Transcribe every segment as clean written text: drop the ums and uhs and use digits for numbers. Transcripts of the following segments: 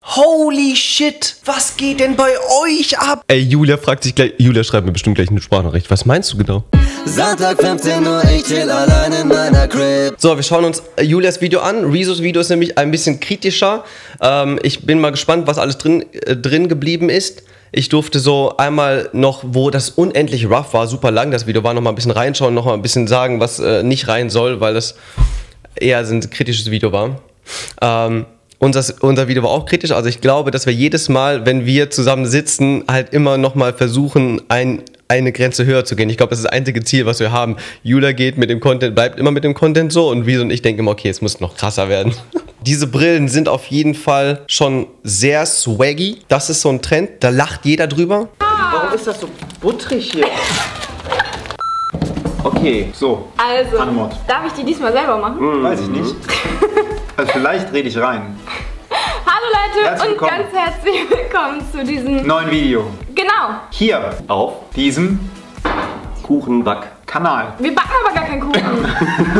Holy shit, was geht denn bei euch ab? Ey, Julia fragt sich gleich, Julia schreibt mir bestimmt gleich eine Sprachnachricht. Was meinst du genau? Sonntag 15 Uhr, ich chill allein in meiner Crib. So, wir schauen uns Julias Video an. Rezos Video ist nämlich ein bisschen kritischer. Ich bin mal gespannt, was alles drin geblieben ist. Ich durfte so einmal noch, wo das unendlich rough war, super lang, das Video war, noch mal ein bisschen reinschauen, noch mal ein bisschen sagen, was nicht rein soll, weil das eher ein kritisches Video war. Unser Video war auch kritisch, also ich glaube, dass wir jedes Mal, wenn wir zusammen sitzen, halt immer noch mal versuchen, eine Grenze höher zu gehen. Ich glaube, das ist das einzige Ziel, was wir haben. Julia geht mit dem Content, bleibt immer mit dem Content so und Rezo und ich denken immer, okay, es muss noch krasser werden. Diese Brillen sind auf jeden Fall schon sehr swaggy. Das ist so ein Trend, da lacht jeder drüber. Warum ist das so butterig hier? Okay, so. Also, Anmod. darf ich die diesmal selber machen? Weiß ich nicht. Also vielleicht rede ich rein. Hallo Leute Herzlich und willkommen. ganz herzlich willkommen zu diesem Neuen Video. Genau. Hier auf diesem Kuchenback-Kanal. Wir backen aber gar keinen Kuchen.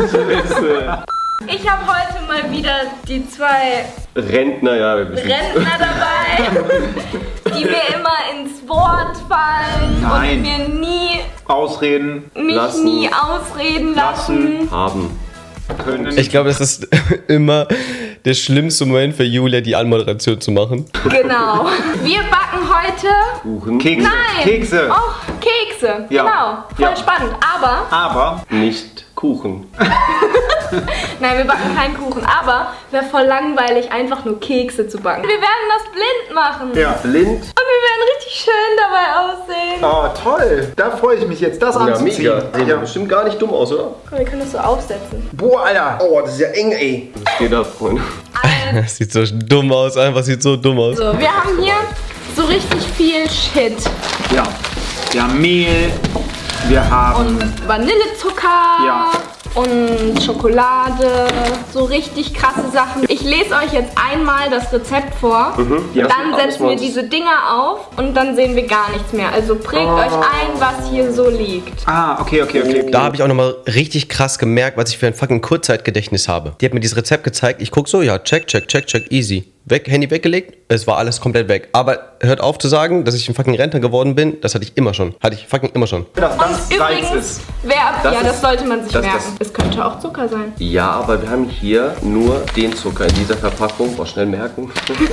Ich habe heute mal wieder die zwei Rentner, ja. Rentner dabei, die mir immer ins Wort fallen Nein. und mir nie Ausreden ausreden lassen. Haben. können. Ich glaube, das ist immer der schlimmste Moment für Julia, die Anmoderation zu machen. Genau. Wir backen heute Kuchen. Kekse. Nein. Kekse. Oh, Kekse. Ja. Genau. Voll Ja. spannend. Aber Nicht Kuchen. nein, wir backen keinen Kuchen, aber wäre voll langweilig, einfach nur Kekse zu backen. Wir werden das blind machen. Ja. Blind. Und wir werden richtig schön dabei aussehen. Oh, toll. Da freue ich mich jetzt, das anzuziehen. Sieht Ja. bestimmt gar nicht dumm aus, oder? Komm, wir können das so aufsetzen. Boah, Alter. Oh, das ist ja eng, ey. Was geht ab, Freunde? Das sieht so dumm aus, einfach sieht so dumm aus. So, wir haben hier so richtig viel Shit. Ja. Wir haben Mehl. Wir haben... Und Vanillezucker. Ja. Und Schokolade. So richtig krasse Sachen. Ich lese euch jetzt einmal das Rezept vor. Ja. Dann setzen wir diese Dinger auf und dann sehen wir gar nichts mehr. Also prägt euch ein, was hier so liegt. Ah, okay. Da habe ich auch nochmal richtig krass gemerkt, was ich für ein fucking Kurzzeitgedächtnis habe. Die hat mir dieses Rezept gezeigt. Ich guck so, ja, check, easy. Weg, Handy weggelegt, es war alles komplett weg. Aber hört auf zu sagen, dass ich ein fucking Rentner geworden bin, das hatte ich immer schon. Das Das Und Salz übrigens, ist. das sollte man sich das- merken. Es könnte auch Zucker sein. Ja, aber wir haben hier nur den Zucker in dieser Verpackung. Boah, schnell merken.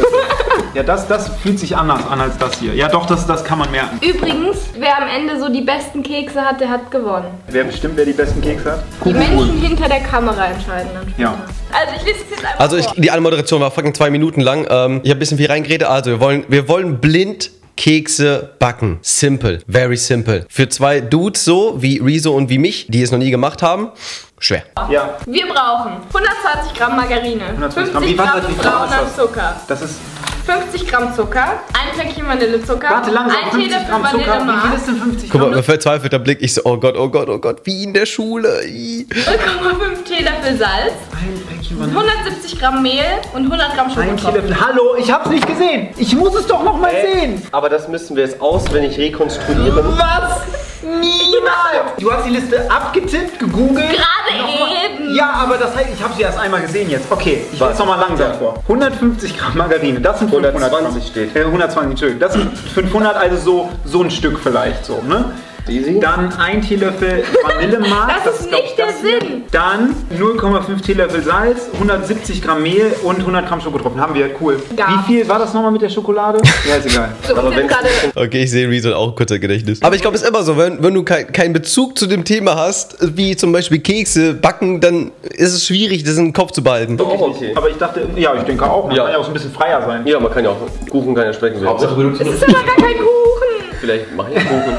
Ja, das fühlt sich anders an als das hier. Ja, doch, das kann man merken. Übrigens, wer am Ende so die besten Kekse hat, der hat gewonnen. Wer bestimmt, wer die besten Kekse hat? Die Menschen hinter der Kamera entscheiden dann später. Ja. Also ich lese es jetzt einfach Also vor. die Anmoderation war fucking 2 Minuten lang. Ich habe ein bisschen viel reingeredet. Also wir wollen blind Kekse backen. Simple. Very simple. Für 2 Dudes so, wie Rezo und wie mich, die es noch nie gemacht haben, schwer. Ja, Wir brauchen 120 Gramm Margarine, 120 Gramm. 50 Wie, was, Gramm wie viel ist brauner das? Zucker, das ist... 50 Gramm Zucker, ein Päckchen Vanillezucker, Warte, langsam, ein 50 Teelöffel Gramm Zucker. Wie viel Vanillemark, ist denn 50 Guck Gramm? mal, verzweifelter Blick. Ich so, oh Gott, wie in der Schule. Ih. 0,5 Teelöffel Salz, Ein Päckchen Vanille. 170 Gramm Mehl und 100 Gramm Ein Schokolade. Teelöffel. Hallo, ich hab's nicht gesehen. Ich muss es doch noch mal sehen. Aber das müssen wir jetzt auswendig rekonstruieren. Was? Niemals. Du hast die Liste abgetippt, gegoogelt. Gerade eben. Ja, aber das heißt, ich habe sie erst einmal gesehen jetzt. Okay, ich lese nochmal langsam vor. 150 Gramm Margarine, das sind 500 120 Gramm. steht. 120, Entschuldigung. Das sind 500, also so ein Stück vielleicht so, ne? Easy. Dann ein Teelöffel Vanillemark. Das ist glaub nicht ich, der das hier. Sinn. Dann 0,5 Teelöffel Salz, 170 Gramm Mehl und 100 Gramm Schokotropfen. Haben wir, cool. Ja. Wie viel war das nochmal mit der Schokolade? Ja, ist egal. So, wir sind gerade Okay, ich sehe Rezo auch kurzer Gedächtnis. Aber ich glaube, es ist immer so, wenn du keinen Bezug zu dem Thema hast, wie zum Beispiel Kekse backen, dann ist es schwierig, das in den Kopf zu behalten. okay. Aber ich dachte, ja, ich denke auch, man Ja. kann ja auch so ein bisschen freier sein. Ja, man kann ja auch Kuchen kann ja sprechen. Hauptsache es ist aber gar kein Kuchen. Vielleicht mache ich Kuchen.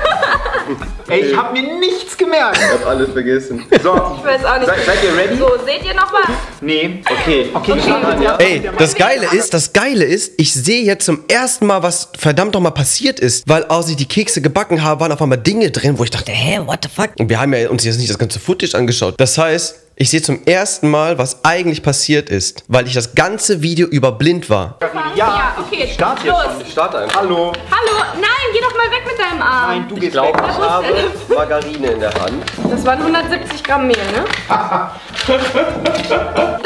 Ey, ich habe mir nichts gemerkt. Ich hab alles vergessen. So, Ich weiß auch nicht. seid ihr ready? So, seht ihr noch was? Nee. Okay. Okay, wir starten an, ja. Ey, das Geile ist, ich sehe jetzt zum ersten Mal, was verdammt nochmal passiert ist. Weil als ich die Kekse gebacken habe, waren auf einmal Dinge drin, wo ich dachte, hä, what the fuck? Und wir haben ja uns jetzt nicht das ganze Footage angeschaut. Das heißt, ich sehe zum ersten Mal, was eigentlich passiert ist, weil ich das ganze Video über blind war. Ja, okay, start los. jetzt Starte einfach. Hallo. Hallo, nein, geh doch mal weg mit deinem Arm. Nein, du Ich gehst glaube, weg. ich habe Margarine in der Hand. Das waren 170 Gramm Mehl, ne? Das ist so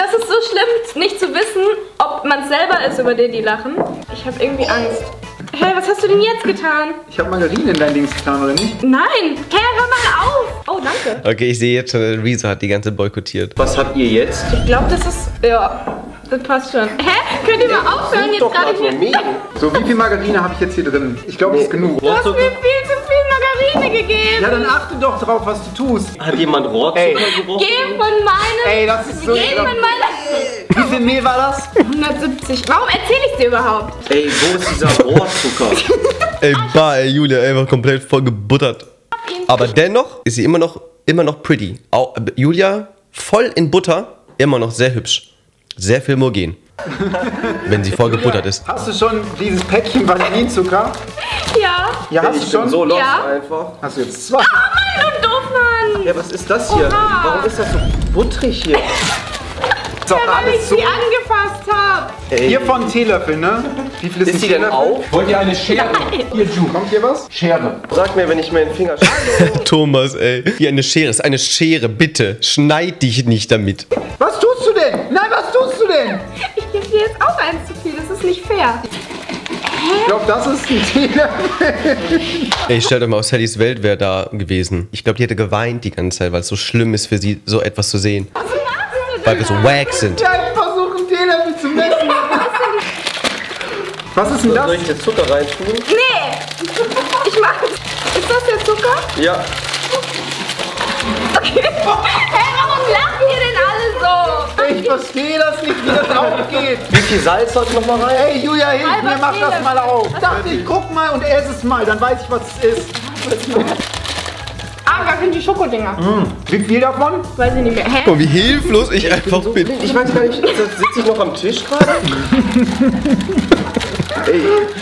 schlimm, nicht zu wissen, ob man es selber ist, über den die lachen. Ich habe irgendwie Angst. Hä, was hast du denn jetzt getan? Ich habe Margarine in dein Dings getan, oder nicht? Nein! Hä, hör mal auf! Oh, danke. Okay, ich sehe jetzt schon, Rezo hat die ganze boykottiert. Was habt ihr jetzt? Ich glaube, das ist... Ja, das passt schon. Hä? Könnt ihr mal aufhören, jetzt gerade hier... So, wie viel Margarine habe ich jetzt hier drin? Ich glaube, das ist genug. Du hast mir viel zu viel Margarine gegeben. Ja, dann achte doch drauf, was du tust. Hat jemand Rohrzucker gerochen? Geh von meinem... Ey, das ist so... Geh von meiner... Wie viel Mehl war das? 170. Warum erzähle ich dir überhaupt? Ey, wo ist dieser Rohrzucker? Ey, Julia, einfach komplett voll gebuttert. Aber dennoch ist sie immer noch pretty. Auch, Julia, voll in Butter, immer noch sehr hübsch. Sehr viel Mogen. Wenn sie voll gebuttert ist. Hast du schon dieses Päckchen Vanillinzucker? Ja. Ja, hast Ich du bin schon? so lost Ja. einfach. Hast du jetzt 2? Oh Mann, du Doofmann. Ja, was ist das hier? Oha. Warum ist das so butterig hier? Ist doch Ja, weil ich alles so. sie angefasst habe. Ey, Hier von Teelöffel, ne? Wie viel ist ein die denn Teelöffel? auf? Wollt ihr eine Schere? Hier, Ju. Kommt hier was? Schere. Sag mir, wenn ich mir den Finger schneide. Thomas, ey. Wie eine Schere. Ist eine Schere, bitte. Schneid dich nicht damit. Was tust du denn? Nein, was tust du denn? Ich gebe dir jetzt auch eins zu viel. Das ist nicht fair. Ich glaube, das ist ein Teelöffel. Ey, stellt euch mal, aus Sallys Welt wäre da gewesen. Ich glaube, die hätte geweint die ganze Zeit, weil es so schlimm ist für sie, so etwas zu sehen. Was machst du denn? Weil wir so wack sind. Ja, ich versuche einen Teelöffel zu messen. Was ist denn das? Soll ich jetzt Zucker reintun? Nee. Ich mach... Ist das der Zucker? Ja. Okay. Hey, warum lachen ihr denn alle so? Ich verstehe das nicht, wie das aufgeht. Wie viel Salz soll ich noch mal rein? Ey, Julia, hilf Halber mir, mach das Teelöffel. mal auf. Was Dachte ich, guck mal und ess es mal, dann weiß ich, was es ist. Ah, gar sind die Schokodinger. Wie viel davon? Weiß ich nicht mehr. Hä? Guck mal, wie hilflos ich einfach bin. Ich weiß gar nicht, sitze ich noch am Tisch gerade? Ey,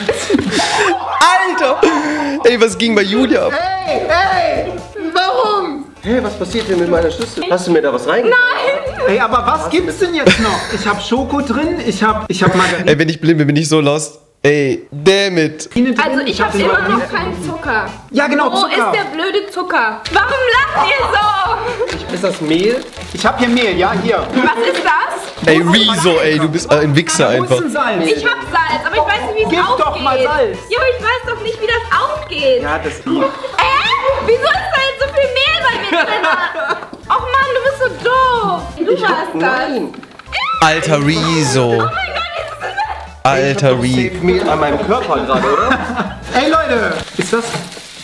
Alter! Ey, was ging bei Julia ab? Ey, warum? hä, was passiert denn mit meiner Schüssel? Hast du mir da was reingetan? Ey, aber was gibt's denn jetzt noch? Ich hab Schoko drin, ich hab Margarine Ey, wenn ich blind bin, bin ich so lost. Ey, damn it. drin. Also ich habe immer noch keinen Zucker. Ja, genau, Wo Zucker. ist der blöde Zucker? Warum lacht ihr so? Ist das Mehl? Ich hab hier Mehl, ja, hier. Was ist das? Ey, Rezo, ey, du bist ein Wichser Wo ist einfach. denn Salz? Ich hab Salz, aber ich weiß nicht, wie es Gib aufgeht. doch mal Salz. Jo, ich weiß doch nicht, wie das aufgeht. Ja, das Wieso ist da jetzt so viel Mehl bei mir drin? Och Mann, du bist so doof. Du warst das. Nein. Alter Rezo. Oh mein Gott, jetzt ist es... Alter Rezo. Safe Mehl an meinem Körper gerade, oder? Ey, Leute, ist das...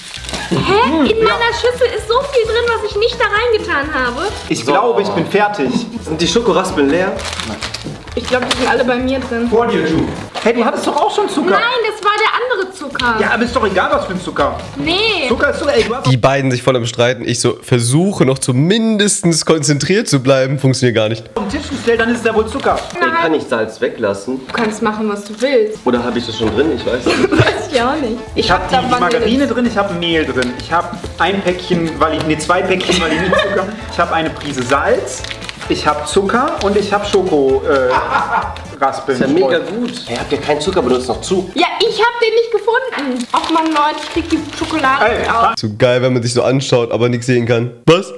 Hä? In meiner Schüssel ist so viel drin, was ich nicht da reingetan habe. Ich glaube, ich bin fertig. Sind die Schokoraspeln leer? Ich glaube, die sind alle bei mir drin. Vor dir, Ju. Hey, du hattest doch auch schon Zucker. Nein, das war der andere Zucker. Ja, aber ist doch egal, was für ein Zucker. Nee. Zucker ist Zucker. Ey, du hast Die beiden sich voll am Streiten. Ich so versuche noch zumindest konzentriert zu bleiben. Funktioniert gar nicht. auf den Tisch gestellt, dann ist es ja wohl Zucker. Ey, kann ich Salz weglassen? Du kannst machen, was du willst. Oder habe ich das schon drin? Ich weiß nicht. Weiß ich auch nicht. Ich habe die Margarine drin, ich habe Mehl drin. Ich habe ein Päckchen, zwei Päckchen Vanillezucker. Ich habe eine Prise Salz. Ich habe Zucker und ich habe Schoko-Raspeln. Ist ja mega gut. Hey, habt ihr keinen Zucker benutzt noch zu? Ja, ich hab den nicht gefunden. Ach man, Leute, ich krieg die Schokolade Ey, nicht auf. So geil, wenn man sich so anschaut, aber nichts sehen kann. Was?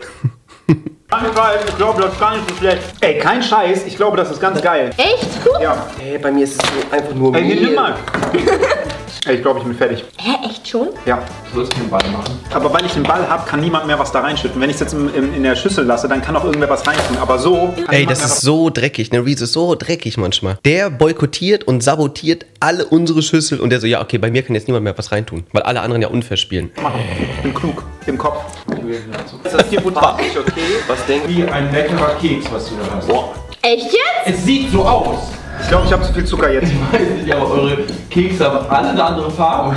Ich glaube, das ist gar nicht so schlecht. Ey, kein Scheiß, ich glaube, das ist ganz geil. Echt? Ja. Hey, bei mir ist es so einfach nur Ey, hier, Mehl. nimm mal. Ey, ich glaube, ich bin fertig. Hä, echt schon? Ja. Du sollst den Ball machen. Aber weil ich den Ball habe, kann niemand mehr was da reinschütten. Wenn ich es jetzt in der Schüssel lasse, dann kann auch irgendwer was reintun. Aber so kann Ey, niemand das mehr ist so dreckig. Ne, Rezo ist so dreckig manchmal. Der boykottiert und sabotiert alle unsere Schüssel und der so, ja, okay, bei mir kann jetzt niemand mehr was reintun. Weil alle anderen ja unfair spielen. was machen. Ich bin klug im Kopf. Ist das hier farbig okay? Was denkt ihr? Wie ein leckerer Keks, was du da hast. Boah. Echt jetzt? Es sieht so aus. Ich glaube, ich habe zu viel Zucker jetzt. Ich weiß nicht, aber eure Kekse haben alle eine andere Farbe.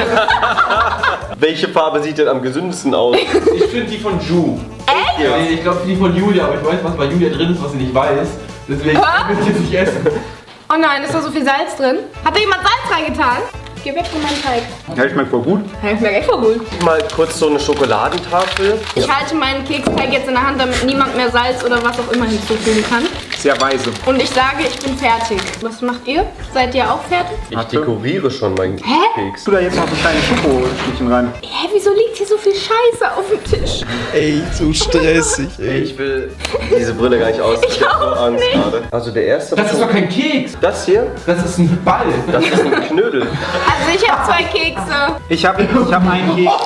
Welche Farbe sieht denn am gesündesten aus? Ich finde die von Ju. Echt? Ja, ich glaube die von Julia, aber ich weiß, was bei Julia drin ist, was sie nicht weiß. Deswegen will ich jetzt nicht essen. Oh nein, ist da so viel Salz drin? Hat da jemand Salz reingetan? Geh weg von meinem Teig. Ja, schmeckt voll gut. Hey, schmeckt echt voll gut. Mal kurz so eine Schokoladentafel. Ich halte meinen Keksteig jetzt in der Hand, damit niemand mehr Salz oder was auch immer hinzufügen kann. Sehr weise. Und ich sage, ich bin fertig. Was macht ihr? Seid ihr auch fertig? Ich dekoriere schon meinen Keks. Tu da jetzt noch so kleine Schokostückchen rein. Hä, wieso liegt hier so viel Scheiße auf dem Tisch? Ey, so stressig, ey. Ich will diese Brille gar nicht aus. Ich hab so auch Angst nicht. gerade. Also der erste. Das ist doch kein Keks. Das hier? Das ist ein Ball. Das ist ein Knödel. Also ich habe 2 Kekse. Ich hab einen Keks.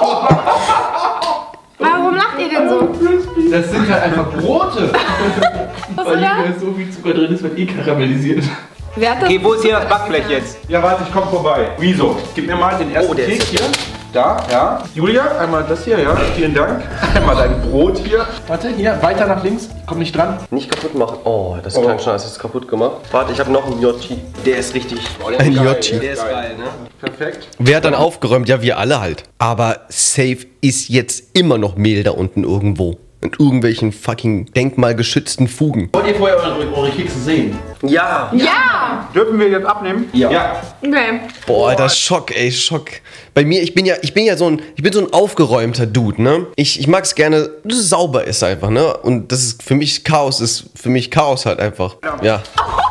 Warum lacht ihr denn so? Das sind halt einfach Brote. Was Weil oder? hier so viel Zucker drin ist, wird eh karamellisiert. Wer hat das? Okay, wo ist hier das Backblech jetzt? Ja, warte, ich komm vorbei. Wieso? Gib mir mal den ersten der Keks ist hier. Da, ja. Julia, einmal das hier, ja. Vielen Dank. Einmal dein Brot hier. Warte, hier, weiter nach links. Komm nicht dran. Nicht kaputt machen. Oh, das klang schon, als ist kaputt gemacht. Warte, ich habe noch einen Yoshi. Der ist richtig. Oh, der Ein ist geil. Yoshi. Der ist geil, ne? Perfekt. Wer hat dann aufgeräumt? Ja, wir alle halt. Aber safe ist jetzt immer noch Mehl da unten irgendwo. Und irgendwelchen fucking denkmalgeschützten Fugen. Wollt ihr vorher eure Kekse sehen? Ja. Ja! Dürfen wir jetzt abnehmen? Ja. Okay. Boah, das Schock, ey, Schock. Bei mir, ich bin so ein aufgeräumter Dude, ne? Ich mag's gerne, dass es sauber ist einfach, ne? Und das ist für mich Chaos halt einfach. Ja.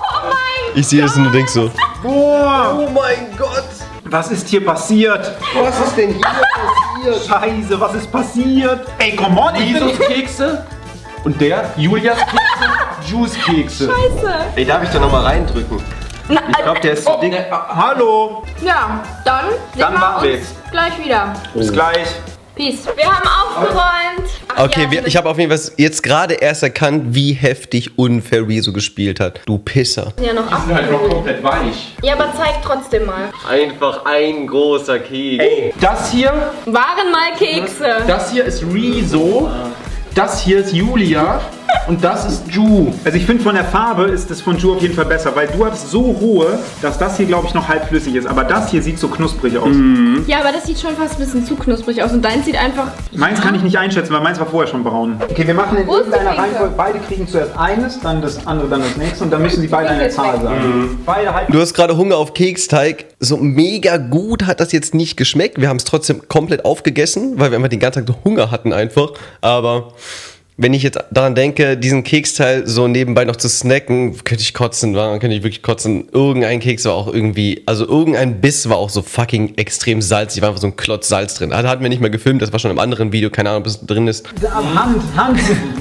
Ich sehe das und du denkst so. Boah, Oh mein Gott. was ist hier passiert? Was ist denn hier passiert? Scheiße, was ist passiert? Ey, come on, Jesus Kekse und der Julias Kekse, Juice Kekse. Scheiße. Ey, darf ich da nochmal reindrücken? Ich glaube, der ist zu dick. Hallo, Ja, dann Dann sehen machen wir wir uns gleich wieder. bis gleich. Peace. Wir haben aufgeräumt. Ach Okay, ja, ich habe auf jeden Fall jetzt gerade erst erkannt, wie heftig unfair Rezo gespielt hat. Du Pisser. ja noch Die sind halt noch abgefüllt. komplett weich. Ja, aber zeig trotzdem mal. Einfach ein großer Keks. Das hier Waren mal Kekse. Das hier ist Rezo, das hier ist Julia und das ist Ju. Also ich finde von der Farbe ist das von Ju auf jeden Fall besser, weil du hast so hohe, dass das hier glaube ich noch halb flüssig ist. Aber das hier sieht so knusprig aus. Ja, aber das sieht schon fast ein bisschen zu knusprig aus. Und deins sieht einfach... Meins kann ich nicht einschätzen, weil meins war vorher schon braun. Okay, wir machen in Wo ist die irgendeiner Pinke? Reihenfolge. Beide kriegen zuerst eines, dann das andere, dann das nächste und dann müssen sie beide eine Zahl sagen. Beide halten. Du hast gerade Hunger auf Keksteig. So mega gut hat das jetzt nicht geschmeckt. Wir haben es trotzdem komplett aufgegessen, weil wir einfach den ganzen Tag Hunger hatten einfach. Aber wenn ich jetzt daran denke, diesen Keksteil so nebenbei noch zu snacken, könnte ich kotzen, könnte ich wirklich kotzen. Irgendein Keks war auch irgendwie, also irgendein Biss war auch so fucking extrem salzig. War einfach so ein Klotz Salz drin. Also hatten wir nicht mehr gefilmt, das war schon im anderen Video, keine Ahnung, ob es drin ist. Hand.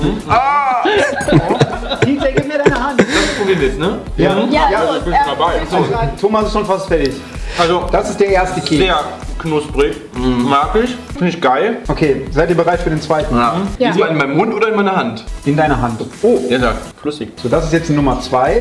DJ, gib mir deine Hand. Das probieren wir jetzt, ne? Ja, los. Ich bin dabei. So, Thomas ist schon fast fertig. Also, Das ist der erste Keks. sehr knusprig. Mag ich. Finde ich geil. Okay, seid ihr bereit für den zweiten? Ja. Diesmal in meinem Mund oder in meiner Hand? In deiner Hand. Oh, Der sagt flüssig. so das ist jetzt die Nummer 2.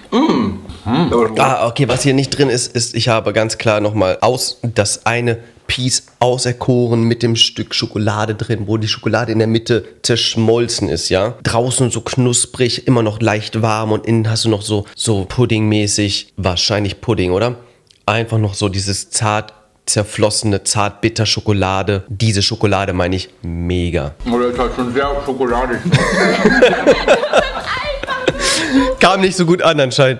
Ah, okay, was hier nicht drin ist, ich habe ganz klar nochmal das eine Piece auserkoren mit dem Stück Schokolade drin, wo die Schokolade in der Mitte zerschmolzen ist, ja. Draußen so knusprig, immer noch leicht warm und innen hast du noch so Puddingmäßig, wahrscheinlich Pudding, oder? Einfach noch so dieses zart zerflossene, zart-bitter Schokolade. Diese Schokolade meine ich mega. Oh, der ist halt schon sehr schokoladig. Kam nicht so gut an anscheinend.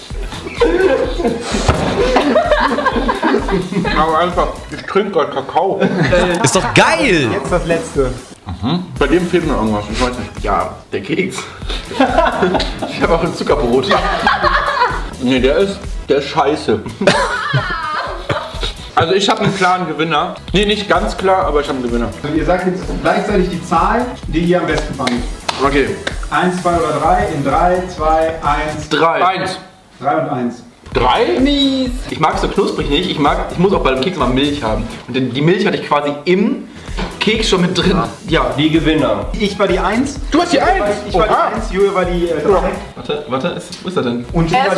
Aber einfach, ich trinke gerade Kakao. Ist doch geil! Jetzt das letzte. Bei dem fehlt mir irgendwas, ich weiß nicht. Ja, der Keks. Ich habe auch ein Zuckerbrot. Nee, der ist scheiße. Also ich habe einen klaren Gewinner. Nee, nicht ganz klar, aber ich habe einen Gewinner. Ihr sagt jetzt gleichzeitig die Zahl, die ihr am besten fandet. Okay. 1, 2 oder 3. In 3, 2, 1. 3. 1. 3 und 1. 3? Mies. Ich mag es so knusprig nicht. Ich muss auch bei dem Keks mal Milch haben. Und die Milch hatte ich quasi im Keks schon mit drin. Ja. Die Gewinner. Ich war die 1. Du hast die 1. Ich war die 1, Julia war die 3. Warte, wo ist er denn? Und Julia war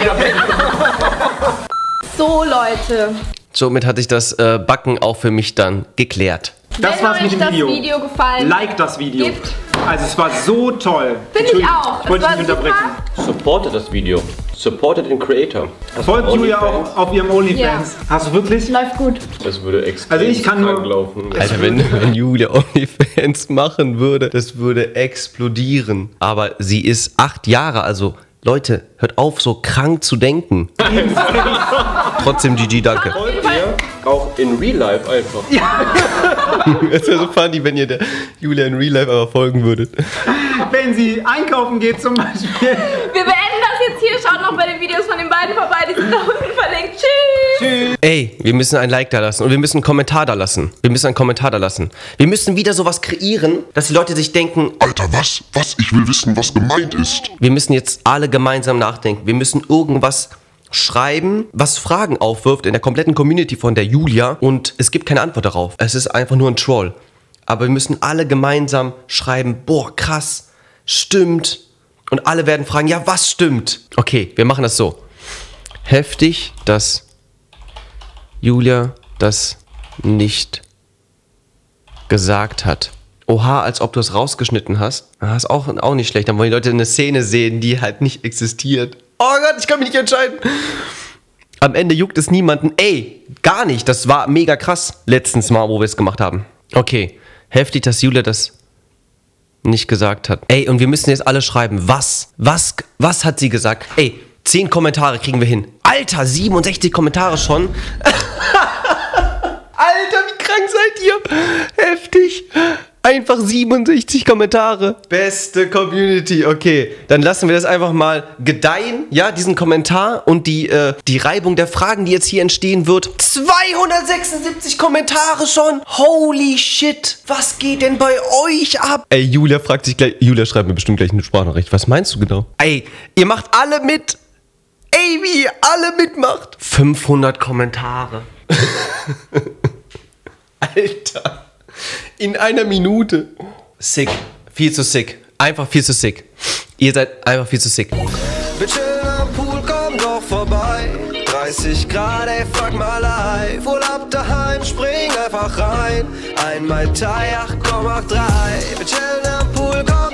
die So, Leute. Somit hat sich das Backen auch für mich dann geklärt. Das Wenn war's mit euch dem das Video. Video gefallen Like das Video. Gibt. Also es war so toll. Finde ich auch. Ich wollte Es dich nicht war unterbrechen. Supportet das Video. Supportet den Creator. Folgt Julia auch auf ihrem OnlyFans. Hast du wirklich? Läuft gut. Das würde extrem Also ich kann nur- krank laufen. Alter, wenn Julia OnlyFans machen würde, das würde explodieren. Aber sie ist 8 Jahre, also Leute, hört auf, so krank zu denken. Trotzdem GG, danke. Folgt ihr auch in Real Life einfach. Es wäre so funny, wenn ihr der Julia in Real Life aber folgen würdet. Wenn sie einkaufen geht zum Beispiel. beenden das jetzt hier. Schaut noch bei den Videos von den beiden vorbei. Die sind da unten verlinkt. Tschüss. Ey, wir müssen ein Like da lassen und wir müssen einen Kommentar da lassen. Wir müssen wieder sowas kreieren, dass die Leute sich denken, Alter, was? Was? Ich will wissen, was gemeint ist. wir müssen jetzt alle gemeinsam nachdenken. Wir müssen irgendwas schreiben, was Fragen aufwirft in der kompletten Community von der Julia und es gibt keine Antwort darauf. Es ist einfach nur ein Troll. Aber wir müssen alle gemeinsam schreiben, boah, krass, stimmt. Und alle werden fragen, ja, was stimmt? Okay, wir machen das so. Heftig, dass Julia das nicht gesagt hat. Oha, als ob du es rausgeschnitten hast. Das ist auch nicht schlecht. Dann wollen die Leute eine Szene sehen, die halt nicht existiert. Oh Gott, ich kann mich nicht entscheiden. Am Ende juckt es niemanden. Ey, gar nicht. Das war mega krass letztens mal, wo wir es gemacht haben. Okay, heftig, dass Julia das nicht gesagt hat. Ey, und wir müssen jetzt alle schreiben. Was hat sie gesagt? Ey, 10 Kommentare kriegen wir hin. Alter, 67 Kommentare schon. Alter, wie krank seid ihr? Heftig. Einfach 67 Kommentare. Beste Community. Okay, dann lassen wir das einfach mal gedeihen. Ja, diesen Kommentar und die Reibung der Fragen, die jetzt hier entstehen wird. 276 Kommentare schon. Holy shit. Was geht denn bei euch ab? Ey, Julia fragt sich gleich. Julia schreibt mir bestimmt gleich eine Sprachnachricht. Was meinst du genau? Ey, ihr macht alle mit. Ey, wie ihr alle mitmacht. 500 Kommentare. Alter. In einer Minute. Sick. Viel zu sick. Einfach viel zu sick. Ihr seid einfach viel zu sick. Wir chillen am Pool, komm doch vorbei. 30 Grad, ey, fuck mal live. Urlaub daheim, spring einfach rein. Ein Mai Tai 8,83. Wir chillen am Pool, komm